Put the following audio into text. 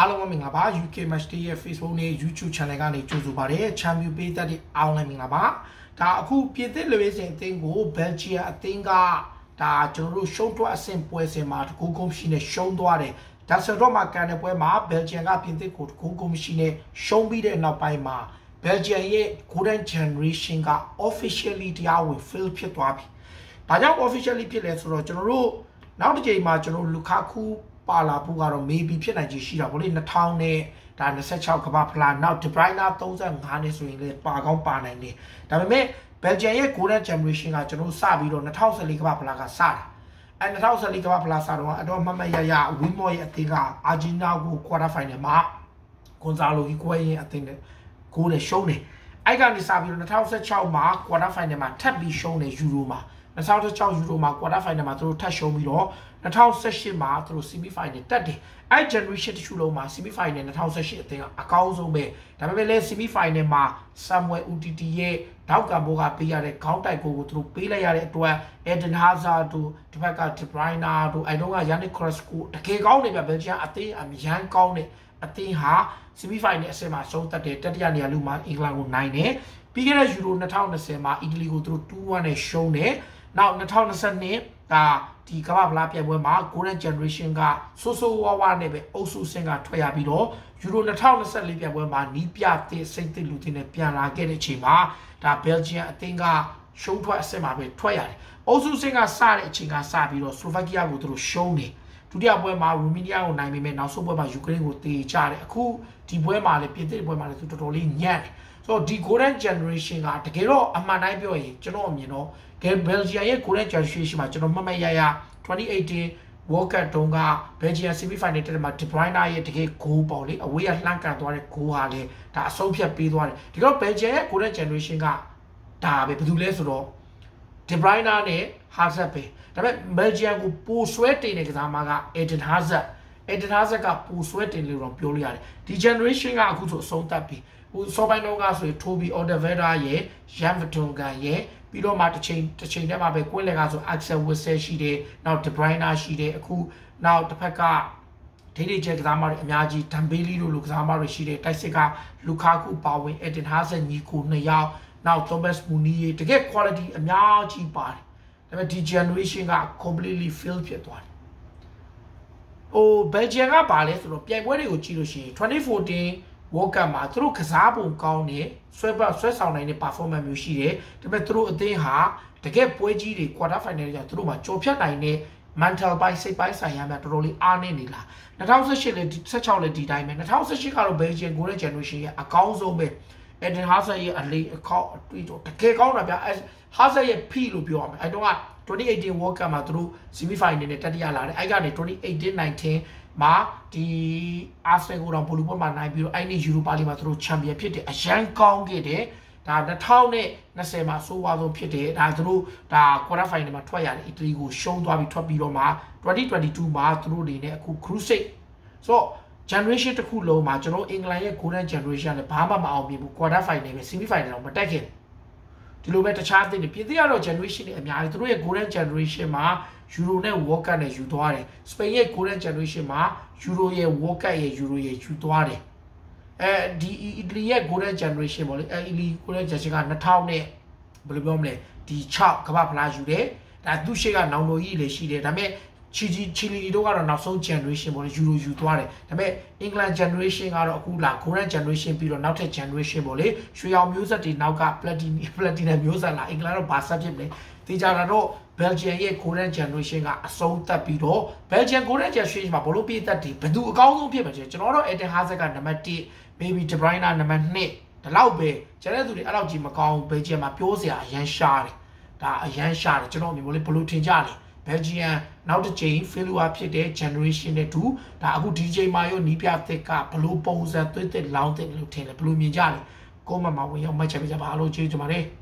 အားလုံးပဲမင်္ဂလာပါ UK Match Day ရဲ့ Facebook နဲ့ YouTube Channel ကနေကြိုဆိုပါရစေ Champion ပေးသက်တဲ့အားလုံးမင်္ဂလာပါဒါအခုပြည်သစ်လူရေးစဉ်အသင်းကို Belgium အသင်းကဒါကျွန်တော်တို့ရှုံးထွက်အဆင့်ပွဲစဉ်မှာတကူကုန်းရှိနဲ့ရှုံးသွားတယ်ဒါဆိုတော့မှကန်တဲ့ပွဲမှာ Belgium ကပြည်သစ်ကိုတကူကုန်းရှိနဲ့ရှုံးပြီးတဲ့နောက်ပိုင်းမှာ Belgium ရဲ့ Golden Generation က officially တရားဝင် fail ဖြစ်သွားပြီဒါကြောင့် officially ဖြစ်လဲဆိုတော့ကျွန်တော်တို့နောက်တစ်ချိန်မှာကျွန်တော်လူခါခုပါလာဖို့ကတော့ maybe ဖြစ်နိုင်ချေရှိတာဗောလေ2000နဲ့ဒါ26ကမ္ဘာဖလားနောက် De Bruyne 35နဲ့ဆိုရင်လည်းပါကောင်းပါနိုင်တယ်ဒါပေမဲ့ Belgium ရဲ့ Golden Generation ကကျွန်တော်စပြီးတော့2014ကမ္ဘာဖလားကစတာအဲ2014ကမ္ဘာဖလားစတော့အတော့မမရရဝီမော်ရဲ့အသင်းကအာဂျီနာကို quarter final မှာကွန်ဇာလိုဟီကွဲရဲ့အသင်းနဲ့ကိုနဲ့ရှုံးတယ်အဲ့ကနေစပြီးတော့2016မှာ quarter final မှာထပ်ပြီးရှုံးတယ်ယူရိုမှာ2016ယူရိုမှာ quarter final မှာသူတို့ထပ်ရှုံးပြီးတော့2018မှာသူတို့ semi final တက်တယ်အဲ့ generation တခုလုံးမှာ semi final 2018အသင်းကအကောင်းဆုံးပဲဒါပေမဲ့လည်း semi final မှာ Samuel Umtiti ရဲ့နောက်ကဘောကပေးရတဲ့ခေါင်းတိုက်ကိုသူတို့ပေးလိုက်ရတဲ့အတွက် Eden Hazard တို့ဒီဘက်က De Bruyne တို့အဲ့တော့က Yannick Carrasco တကယ်ကောင်းနေပြ Belgium အသင်းအမြန်းကောင်းနေအသင်းဟာ semi final အဆင့်မှာဆုံးသက်တယ်တတိယနေရာလူမှာအင်္ဂလန်ကိုနိုင်တယ်ပြီးခဲ့တဲ့ Euro 2020မှာအီတလီကိုသူတို့ 2-1 နဲ့ရှုံးတယ်နောက်2022ဒါဒီကမ္ဘာဖလားပြိုင်ပွဲမှာ Golden Generation ကဆိုးဆိုးဝါးဝါးနဲ့ပဲအုပ်စုဆင့်ကထွက်ရပြီးတော့ Euro 2024ပြိုင်ပွဲမှာနီးပြတဲ့စိတ်သစ်လူတွေနဲ့ပြန်လာခဲ့တဲ့အချိန်မှာဒါ Belgium အသင်းကရှုံးထွက်အဆင့်မှာပဲထွက်ရတယ်။အုပ်စုဆင့်ကစတဲ့အချိန်ကစပြီးတော့ Slovakia ကိုသူတို့ရှုံးတယ်။ဒုတိယပွဲမှာ Romania ကိုနိုင်ပေမဲ့နောက်ဆုံးပွဲမှာ Ukraine ကိုတေချတယ်။အခုဒီပွဲမှာလည်းပြင်သစ်ပွဲမှာလည်းသူတော်တော်လေးညံ့တယ်။ဆိုတော့ဒီ Golden Generation ကတကယ်တော့အမှန်တိုင်းပြောရင်ကျွန်တော်အမြင်တော့Belgium ရဲ့ Golden Generation မှာကျွန်တော်မှတ်ရ2018 World Cup တုန်းက Belgium semi final တက်မှာ De Bruyne ရဲ့တကယ်ဂိုးပေါ့လေအဝေးကလှမ်းကန်သွားတဲ့ဂိုးဟာလေဒါအဆုံးဖြတ်ပေးသွားတယ်ဒီတော့ Belgium ရဲ့ Golden Generation ကဒါပဲဘယ်သူလဲဆိုတော့ De Bruyne နဲ့ Hazard ပဲဒါပေမဲ့ Belgium ကိုပိုဆွဲတင်တဲ့ကစားသမားက Eden Hazard ကပိုဆွဲတင်လို့တော့ပြောလို့ရတယ်ဒီ generation ကအခုဆိုအဆုံးသတ်ပြီဟိုစောပိုင်းတော့ကဆိုရင် Toby Alderweireld ရဲ့ Jan Vertonghen ရဲ့ပြီးတော့မှတစ်ချိန်တည်းမှာပဲကွင်းလက်ကဆို Axel Witsel ရှိတယ်နောက် De Bruyne ရှိတယ်အခုနောက်တစ်ဖက်ကဒိတ်ချက်ကစားမတွေအများကြီး Dembele တို့လူကစားမတွေရှိတယ်တိုက်စစ်က Lukaku ပါဝင် Eden Hazard ညီကို2ယောက်နောက် Thomas Meunier တကယ် quality အများကြီးပါတယ်ဒါပေမဲ့ဒီ generation က completely fail ဖြစ်သွားတယ်ဟို Belgium ကပါလဲဆိုတော့ပြိုင်ပွဲတွေကိုကြည့်လို့ရှိရင်2014World Cup မှာသူတို့ကစားပုံကောင်းတယ်ဆွဲဆောင်နိုင်တဲ့ performance မျိုးရှိတယ်ဒါပေမဲ့သူတို့အသင်းဟာတကယ်ပွဲကြီးတွေ quarter final တွေကျသူတို့မှာကြော်ဖြတ်နိုင်တဲ့ mental ပိုင်းစိတ်ပိုင်းဆိုင်ရာများတော်တော်လေးအားနည်းနေလား2018လည်း16လည်းဒီတိုင်းပဲ2018ကတော့ Belgium Golden Generation ရဲ့အကောင်းဆုံးပဲ Eden Hazard ရဲ့အလေးအခေါက်အတွေ့တော့တကယ်ကောင်းတာဗျ Hazard ရဲ့ P လို့ပြောရမယ်အဲ့တော့က2018 World Cup မှာသူတို့ semi final နဲ့တတိယလာတယ်အဲ့ကနေ2018-19မှာဒီ Arsenal ကိုတော့ဘလူးပွဲမှာနိုင်ပြီးတော့အဲ့ဒီ Europa League မှာသူတို့ champion ဖြစ်တယ်အရန်ကောင်းခဲ့တယ်ဒါ2020မှာဆိုးဝါးဆုံးဖြစ်တယ်ဒါသူတို့ဒါ quarter final မှာထွက်ရတယ်အီတလီကိုရှုံးသွားပြီးထွက်ပြီးတော့မှ2022မှာသူတို့တွေနဲ့အခု Crusade ဆိုတော့ generation တစ်ခုလုံးမှာကျွန်တော်အင်္ဂလန်ရဲ့ Golden Generation နဲ့ဘာမှမအောင်မြင်ဘူး quarter final ပဲ semi final တော့မတက်ခဲ့ဒီလိုပဲတခြားသင်းတွေပြည်သေးရတော့ generation တွေအများကြီးသူတို့ရဲ့ Golden Generation မှာ Euro နဲ့ World Cup နဲ့ယူသွားတယ်။ Spain ရဲ့ Golden Generation မှာ Euro ရဲ့ World Cup ရဲ့ Euro ရဲ့ယူသွားတယ်။အဲဒီ Italy ရဲ့ Golden Generation ပေါ့လေ။Italy Golden Generation က2000နဲ့ဘယ်လိုပြောမလဲဒီ6ကမ္ဘာဖလားယူတယ်။ဒါသူ့ရှေ့ကနောင်တော်ကြီးလည်းရှိတယ်။ဒါပေမဲ့ချီလီတို့ကတော့နောက်ဆုံး generation ပေါ့လေ Euro ယူသွားတယ်။ဒါပေမဲ့ England generation ကတော့အခုလာ Golden Generation ပြီးတော့နောက်ထပ် generation ပေါ့လေ။ရွှေရောင်မျိုးဆက်တွေနောက်က Platinum မျိုးဆက်လာအင်္ဂလန်တော့ဘာဆက်ဖြစ်မလဲ။သိကြတာတော့Belgium ရဲ့ Golden Generation ကအဆုံးသတ်ပြီးတော့ Belgium Golden Generation မှာဘလို့ပြည့်သက်တယ်ဘယ်သူအကောင်းဆုံးဖြစ်မှာကျွန်တော်တော့ Eden Hazard ကနံပါတ်1 maybe De Bruyne နံပါတ်2ဒီလောက်ပဲကျန်တဲ့သူတွေအဲ့လောက်ကြီးမကောင်းဘူး Belgium မှာပြောစရာအရန်ရှားတယ်ဒါအရန်ရှားတယ်ကျွန်တော်မြင်လို့ဘလို့ထင်ကြလဲ Belgium နောက်တစ်ချိန် failure ဖြစ်တဲ့ generation နဲ့တူဒါအခုဒီချိန်မှာရောနီးပြသစ်ကဘလို့ပုံစံသွေးသစ်လောင်းသစ်လို့ထင်တယ်ဘလို့မြင်ကြလဲကိုမမဝင်ရောက်မှတ်ချက်ပြကြပါအားလုံးကျေးဇူးတင်ပါတယ်